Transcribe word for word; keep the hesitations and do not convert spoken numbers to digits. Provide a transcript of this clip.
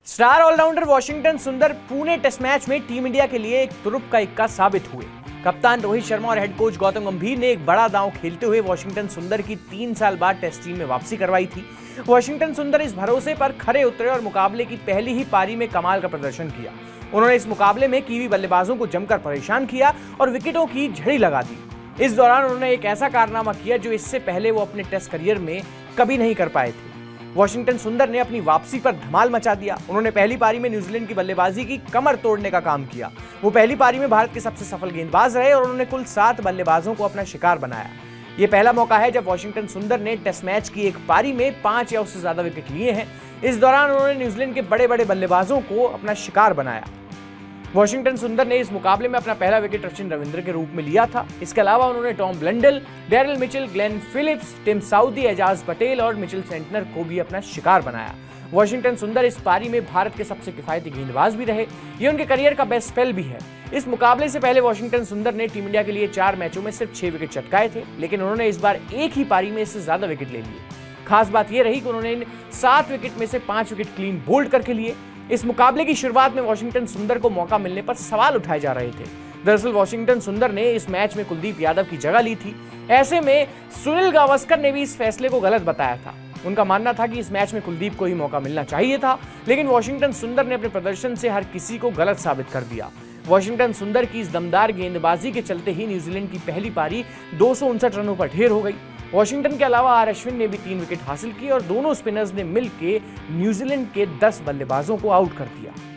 Star allrounder Washington Sundar Pune test match में team India के लिए एक तुरुप का इक्का साबित हुए। कप्तान रोहित शर्मा और हेड कोच गौतम गंभीर ने एक बड़ा दांव खेलते हुए वॉशिंगटन सुंदर की तीन साल बाद टेस्ट टीम में वापसी करवाई थी। वॉशिंगटन सुंदर इस भरोसे पर खरे उतरे और मुकाबले की पहली ही पारी में कमाल का प्रदर्शन किया। उन्होंने इस मुकाबले में कीवी बल्लेबाजों को जमकर परेशान किया और विकेटों की झड़ी लगा दी। इस दौरान उन्होंने एक ऐसा कारनामा किया जो इससे पहले वो अपने टेस्ट करियर में कभी नहीं कर पाए थे। वॉशिंगटन सुंदर ने अपनी वापसी पर धमाल मचा दिया। उन्होंने पहली पारी में न्यूजीलैंड की बल्लेबाजी की कमर तोड़ने का काम किया। वो पहली पारी में भारत के सबसे सफल गेंदबाज रहे और उन्होंने कुल सात बल्लेबाजों को अपना शिकार बनाया। ये पहला मौका है जब वॉशिंगटन सुंदर ने टेस्ट मैच की एक पारी में पांच या उससे ज्यादा विकेट लिए हैं। इस दौरान उन्होंने न्यूजीलैंड के बड़े बड़े बल्लेबाजों को अपना शिकार बनाया। वॉशिंगटन सुंदर ने इस मुकाबले में अपना पहला विकेट सचिन रविंद्र के रूप में लिया था। इसके अलावा उन्होंने Tom Blundell, Daryl Mitchell, Glenn Phillips, Tim Southee, Ajaz Patel और मिचेल सेंटनर को भी अपना शिकार बनाया। वॉशिंगटन सुंदर इस पारी में भारत के सबसे किफायती गेंदबाज भी रहे। ये उनके करियर का बेस्ट स्पेल भी है। इस मुकाबले से पहले वॉशिंगटन सुंदर ने टीम इंडिया के लिए चार मैचों में सिर्फ छह विकेट चटकाए थे, लेकिन उन्होंने इस बार एक ही पारी में इससे ज्यादा विकेट ले लिए। खास बात यह रही कि उन्होंने इन सात विकेट में से पांच विकेट क्लीन बोल्ड करके लिए। इस मुकाबले की शुरुआत में वॉशिंगटन सुंदर को मौका मिलने पर सवाल उठाए जा रहे थे। दरअसल वॉशिंगटन सुंदर ने इस मैच में कुलदीप यादव की जगह ली थी। ऐसे में सुनील गावस्कर ने भी इस फैसले को गलत बताया था। उनका मानना था कि इस मैच में कुलदीप को ही मौका मिलना चाहिए था, लेकिन वॉशिंगटन सुंदर ने अपने प्रदर्शन से हर किसी को गलत साबित कर दिया। वॉशिंगटन सुंदर की इस दमदार गेंदबाजी के चलते ही न्यूजीलैंड की पहली पारी दो सौ उनसठ रनों पर ढेर हो गई। वॉशिंगटन के अलावा आर अश्विन ने भी तीन विकेट हासिल किए और दोनों स्पिनर्स ने मिलकर न्यूजीलैंड के दस बल्लेबाजों को आउट कर दिया।